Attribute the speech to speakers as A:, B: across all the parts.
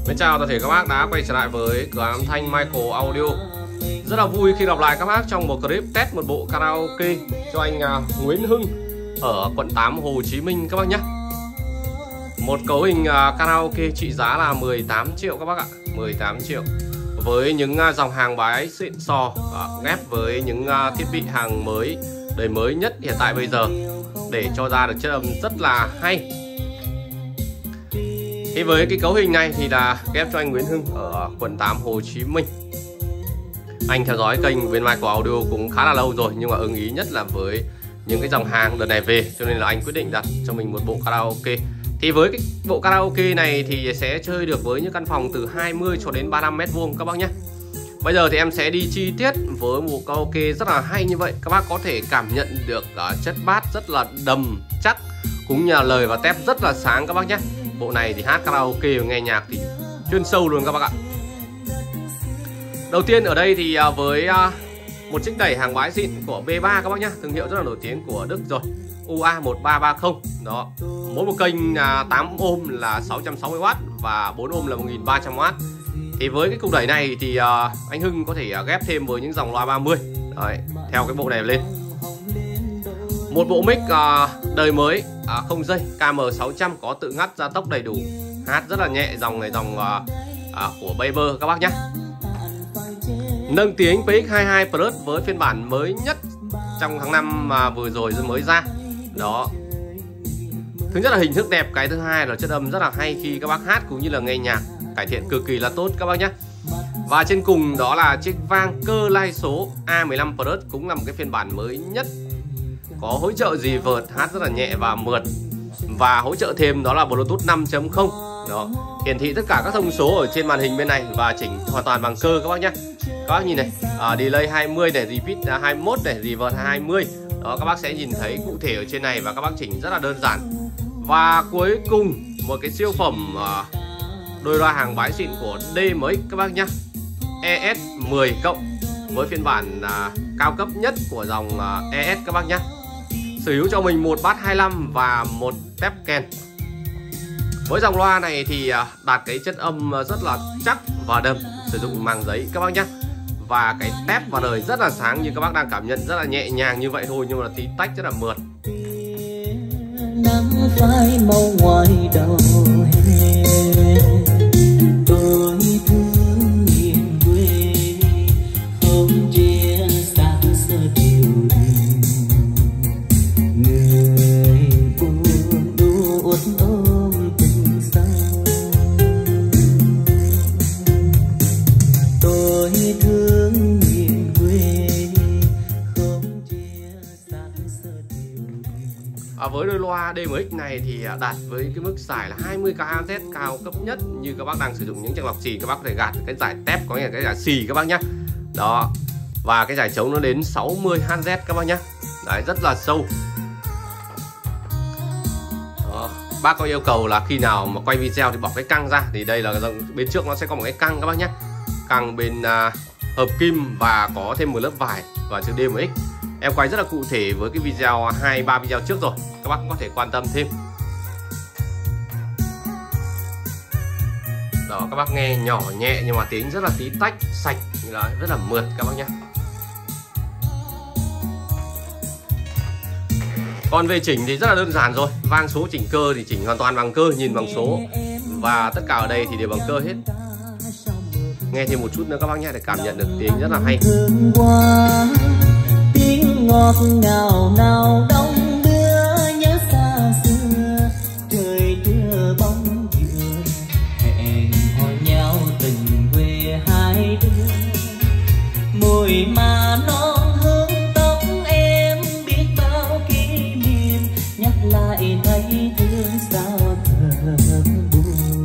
A: Mến chào toàn thể các bác đã quay trở lại với cửa hàng âm thanh Michael Audio. Rất là vui khi gặp lại các bác trong một clip test một bộ karaoke cho anh Nguyễn Hưng ở quận 8 Hồ Chí Minh các bác nhé. Một cấu hình karaoke trị giá là 18 triệu các bác ạ, 18 triệu. Với những dòng hàng bái xịn sò ghép với những thiết bị hàng mới, đời mới nhất hiện tại bây giờ để cho ra được chất âm rất là hay. Thì với cái cấu hình này thì là ghép cho anh Nguyễn Hưng ở quận 8 Hồ Chí Minh. Anh theo dõi kênh bên Michael Audio cũng khá là lâu rồi, nhưng mà ưng ý nhất là với những cái dòng hàng đợt này về, cho nên là anh quyết định đặt cho mình một bộ karaoke. Thì với cái bộ karaoke này thì sẽ chơi được với những căn phòng từ 20 cho đến 35 m² các bác nhé. Bây giờ thì em sẽ đi chi tiết với một karaoke rất là hay như vậy. Các bác có thể cảm nhận được chất bass rất là đầm chắc, cũng như là lời và tép rất là sáng các bác nhé. Bộ này thì hát karaoke và nghe nhạc thì chuyên sâu luôn các bác ạ. Đầu tiên ở đây thì với một chiếc đẩy hàng bái xịn của B3 các bác nhé, thương hiệu rất là nổi tiếng của Đức rồi, UA1330. Đó, mỗi một kênh 8 ohm là 660W và 4 ohm là 1300W. Thì với cái cục đẩy này thì anh Hưng có thể ghép thêm với những dòng loa 30. Đấy, theo cái bộ này lên. Một bộ mic đời mới không dây KM600 có tự ngắt gia tốc đầy đủ, hát rất là nhẹ. Dòng này dòng của Baber các bác nhé. Nâng tiếng PX22 Plus với phiên bản mới nhất trong tháng 5 mà vừa rồi mới ra. Đó, thứ nhất là hình thức đẹp, cái thứ hai là chất âm rất là hay khi các bác hát cũng như là nghe nhạc, cải thiện cực kỳ là tốt các bác nhé. Và trên cùng đó là chiếc vang cơ lai số A15 Plus, cũng là một cái phiên bản mới nhất, có hỗ trợ reverb, hát rất là nhẹ và mượt, và hỗ trợ thêm đó là Bluetooth 5.0. Đó, hiển thị tất cả các thông số ở trên màn hình bên này và chỉnh hoàn toàn bằng cơ các bác nhé. Các bác nhìn này, delay 20 này, repeat 21 này, reverb 20. Đó, các bác sẽ nhìn thấy cụ thể ở trên này và các bác chỉnh rất là đơn giản. Và cuối cùng một cái siêu phẩm đôi loa hàng bái xịn của DMX các bác nhé, ES10 cộng với phiên bản cao cấp nhất của dòng ES các bác nhé. Sở hữu cho mình một bass 25 và một tép kèn. Với dòng loa này thì đạt cái chất âm rất là chắc và đầm, sử dụng màng giấy các bác nhé. Và cái tép và đời rất là sáng, như các bác đang cảm nhận rất là nhẹ nhàng như vậy thôi, nhưng mà tí tách rất là mượt.
B: Nắng phai màu ngoài đầu hè, tôi thương miền quê, không chia xa xưa điều đình, người buồn đuốt ôm tình sao. Tôi thương miền quê, không chia xa xưa điều đình.
A: Với đôi loa DMX này thì đạt với cái mức giải là 20 kHz cao cấp nhất. Như các bác đang sử dụng những trang lọc xì, các bác có thể gạt cái giải tép, có nghĩa là cái giải xì các bác nhé. Đó, và cái giải trống nó đến 60 Hz các bác nhé. Đấy, rất là sâu. Đó, bác có yêu cầu là khi nào mà quay video thì bỏ cái căng ra, thì đây là bên trước nó sẽ có một cái căng các bác nhé. Căng bên hợp kim và có thêm một lớp vải và chữ DMX. Em quay rất là cụ thể với cái video 2-3 video trước rồi, các bác cũng có thể quan tâm thêm. Đó, các bác nghe nhỏ nhẹ nhưng mà tiếng rất là tí tách, sạch, rất là mượt các bác nhé. Còn về chỉnh thì rất là đơn giản rồi. Vang số chỉnh cơ thì chỉnh hoàn toàn bằng cơ, nhìn bằng số. Và tất cả ở đây thì đều bằng cơ hết. Nghe thêm một chút nữa các bác nhé, để cảm nhận được tiếng rất là hay.
B: Tiếng ngọt ngào nào đông đưa nhớ xa xưa, trời đưa bóng dừa hẹn hò nhau tình quê hai đứa. Mùi mà non hương tóc em biết bao kỷ niệm, nhắc lại thấy thương sao thở buồn.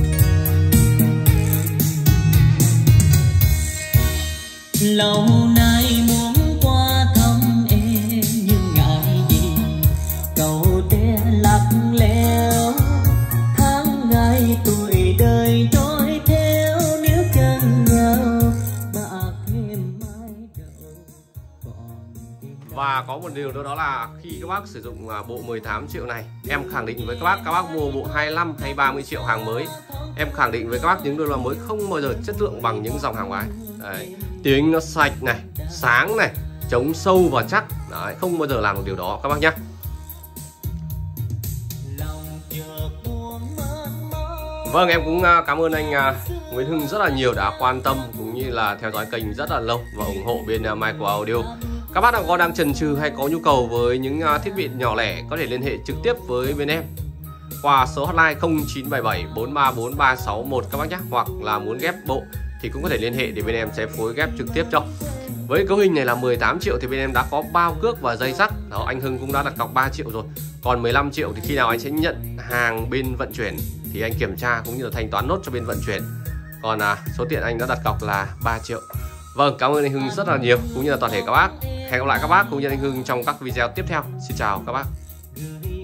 B: Lâu nay muốn qua thăm em nhưng ngại gì, cầu tre lặng lẽo, tháng ngày tuổi đời trôi theo, nếu chân nhau bạc thêm mái đầu còn.
A: Và có một điều nữa đó là khi các bác sử dụng bộ 18 triệu này, em khẳng định với các bác mua bộ 25 hay 30 triệu hàng mới Em khẳng định với các bác những đôi loa mới không bao giờ chất lượng bằng những dòng hàng ngoái. Đấy, tiếng nó sạch này, sáng này, chống sâu và chắc. Đấy, không bao giờ làm được điều đó các bác nhé. Vâng, em cũng cảm ơn anh Nguyễn Hưng rất là nhiều đã quan tâm cũng như là theo dõi kênh rất là lâu và ủng hộ bên Michael Audio. Các bác nào đang chần chừ hay có nhu cầu với những thiết bị nhỏ lẻ có thể liên hệ trực tiếp với bên em qua số hotline 0977 434 361 các bác nhé, hoặc là muốn ghép bộ thì cũng có thể liên hệ để bên em sẽ phối ghép trực tiếp cho. Với cấu hình này là 18 triệu thì bên em đã có bao cước và dây sắt. Đó, anh Hưng cũng đã đặt cọc 3 triệu rồi. Còn 15 triệu thì khi nào anh sẽ nhận hàng bên vận chuyển thì anh kiểm tra cũng như là thanh toán nốt cho bên vận chuyển. Còn số tiền anh đã đặt cọc là 3 triệu. Vâng, cảm ơn anh Hưng rất là nhiều cũng như là toàn thể các bác. Hẹn gặp lại các bác cũng như anh Hưng trong các video tiếp theo. Xin chào các bác.